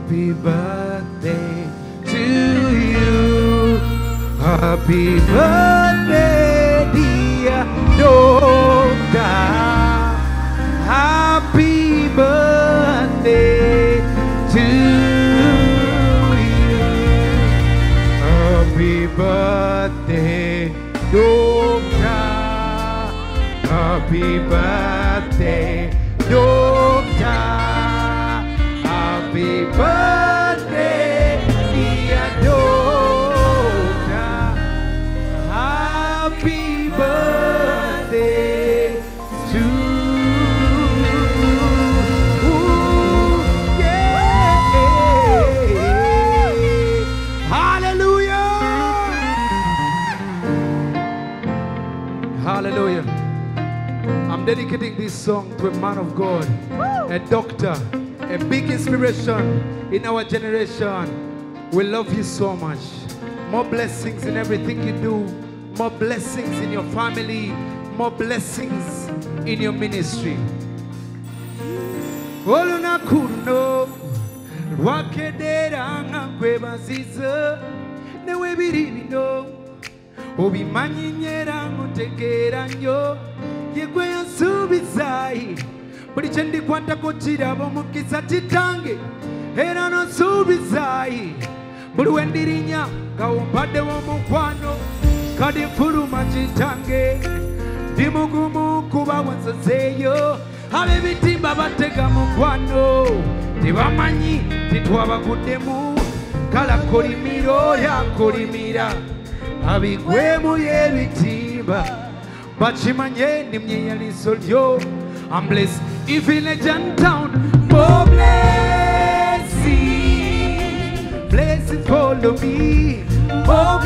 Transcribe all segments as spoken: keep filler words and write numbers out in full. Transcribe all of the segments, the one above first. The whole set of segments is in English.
Happy birthday to you. Happy birthday, dear Doctor. Happy birthday to you. Happy birthday, Doctor. Happy birthday, Doctor. Happy birthday, dear Doctor. Happy birthday to you. Yeah. Hallelujah. Hallelujah. I'm dedicating this song to a man of God, a doctor, a big inspiration in our generation. We love you so much. More blessings in everything you do. More blessings in your family. More blessings in your ministry. Oluna kuno wakedera ngakwebaziza newe biribino obimanyinyera mutegera nnyo yegwe yansuubizaayi buli kye ndikwatako kiraba omukisa kitange era nonsuubizaayi buli we ndirinya nga wompaddewo omukwano kadi nfuluma kitange ndi mugumu kuba wansazeeyo ab'ebitimba batega mukwano tebamanyi titwabaguddemu kala kolimiro yakolimira abigwemu y'ebitimba bakimanye nimyeyaliso lyo. I'm blessed in village and town. More blessings, blessings follow me. More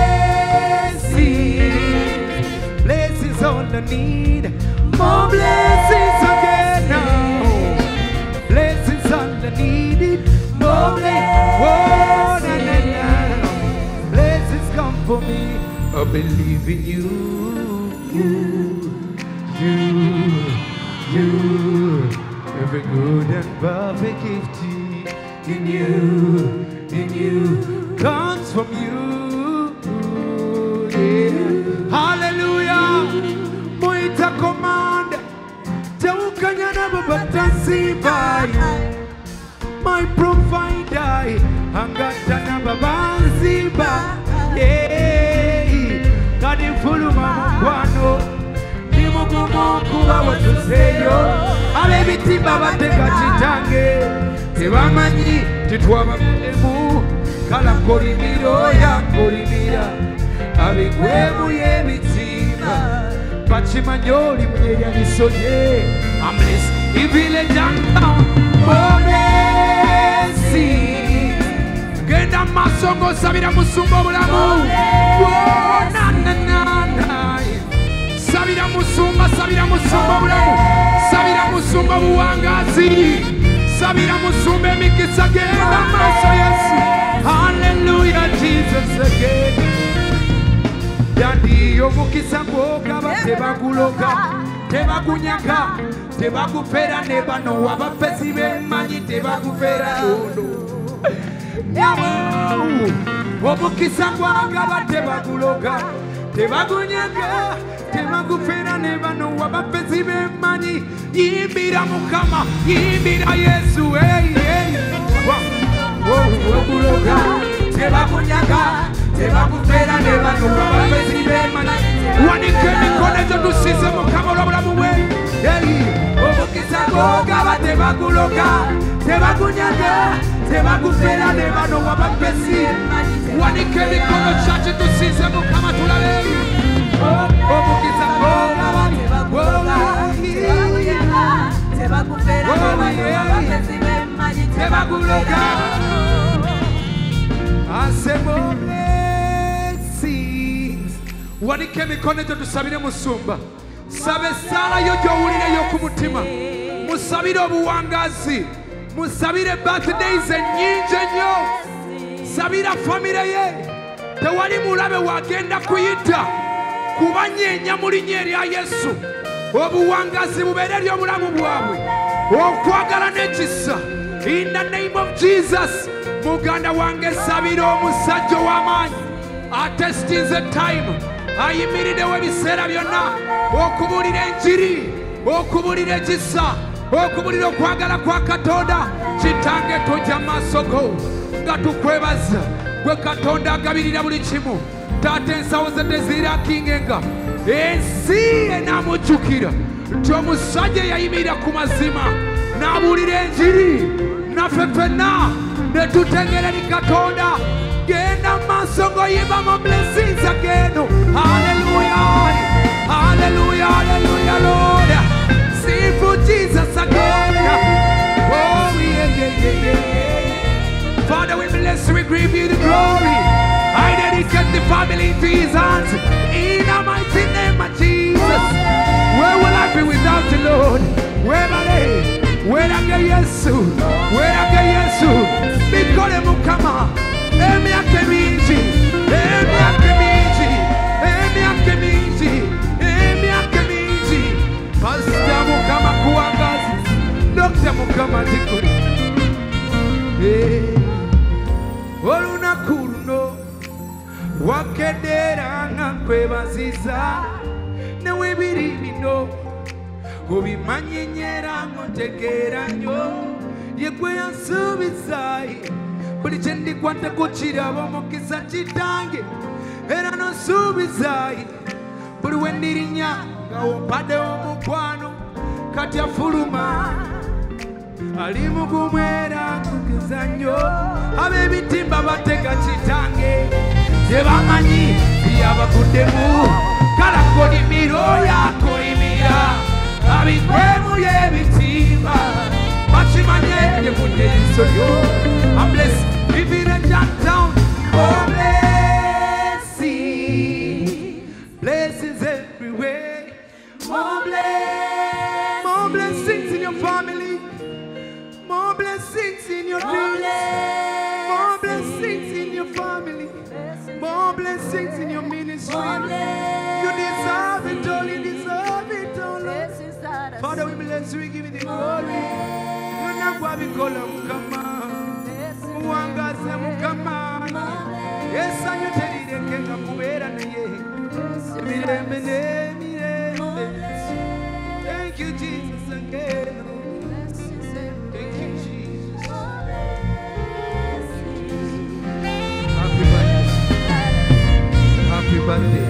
blessings, blessings all I need. More blessings again now. Blessings all I need. More blessings, oh, na, na, na. Blessings come for me. I believe in you, you, you. You, every good and perfect gift in you, in you, comes from you. Yeah. Hallelujah. Moita command, Taukanyana Babatasibai, my provider, Angatana Babanziba, yeah, God in full Mano. Kuba watuseyo abebitimba bateka kitange tebamanyi titwabagudemu kala kolimiro yakolimira abigwemu y'ebitimba bakimanyi oli muyeryaliso lye. I'm blessed in village and town. Bonesi genda maaso ng'osabira musumba obulamu. Na na na na. Sabira musumba, sabira musumba bulamu, sabira musumba buwangazi, sabira musumba emikisa genda maaso Yesu. Hallelujah, Jesus again. Yandi omukisa gw'ogaba tebaguloga, tebagunyaga, tebagufera ne bano abapesi b'emmanyi tebagufera londo. Omukisa gw'ogaba tebaguloga, tebagunyaga, tebagufera ne bano abapesi b'emmanyi. Yimbira Mukama, yimbira Yesu, hey, hey. Oguloga, tebagunyaga, tebagufera ne bano abapesi b'emmanyi. Wanike emikono egyo tusize Mukama olw'obulamu bwe. Omukisa gw'ogaba tebaguloga, tebagunyaga, tebagufera ne bano abapesi. Wanike emikono kyaki tusize Mukama tulabe. Omukisa gw'ogaba tebaguloga, tebagufera ne bano abapesi b'emmanyi tebaguloga. Asebo blessings. Wanike emikono egyo tusabire musumba. Sabe sala yo gy'owulira ey'okumutima. Musabire obuwangazi. Musabire birthdays ennyingi ennyo. Sabira famire ye. Tewali mulabe wagenda kuyita kubanyeenya mu linnya erya Yesu. Obuwangazi bubeere eri obulamu bwabwe. Okwagala n'ekisa In the name of Jesus. Muganda wange sabira omusajja w'amaanyi atestinze time ayimirirewo ebiseera byonna okubuulira enjiri okubuulira ekisa okubuulira okwagala kwa Katonda. Kitange tujja maaso go nga tukwebaza gwe Katonda agabirira buli kimu. Taata ensawo ze tezirakingenga ensi enaamujjukira nti omusajja yayimirira ku mazima n'abuulira enjiri naffe ffenna ne tutegeera eri Katonda. Genda maaso ng'oyimba mu blessings again. Hallelujah, hallelujah, hallelujah, Lord. Sing for Jesus again. Oh, yeah, yeah, yeah, yeah. Father, we bless you, we give you the glory. I dedicate the family into his hands. In the mighty name of Jesus. Where will I be without you, Lord? Where am I? Where am I? Yesu? Where am I? Yesu? Bikole mukama. Emi akemiji. Emi akemiji. Emi akemiji. Emi akemiji. Pastor mukama kuangazi. Doctor mukama jikuri. Eh. Olunaku luno wakedera nga nkwebaziza newebiri bino obimanyenyera ng'otegeera nnyo ye gwe yansuubiza buli kye ndikwatako kiraba omukisa kitange era n'osuubiza buli we ndirinya nga wompaddewo omukwano kati afuluma ali mugumwera kugeza nnyo ab'ebitimba batega kitange tebamanyi byabaguddemu kalakolimiro yakolimira abikwemu y'ebitimba bakimanye yegudde eriiso lyo. I'm blessed living in Jacktown. Oh, blessing, blessings everywhere. More blessings, more blessings in your family. More blessings in your dreams. More blessings in your family. More blessings in your ministry. You deserve it all. You deserve it all. Father, we bless you. We give you the glory. You know what we call them. Come on. Muangaze mukama. Yes, and you tell it again. I'm kubera na ye. Mirembe ne mirembe. Thank you, Jesus, again. Happy birthday.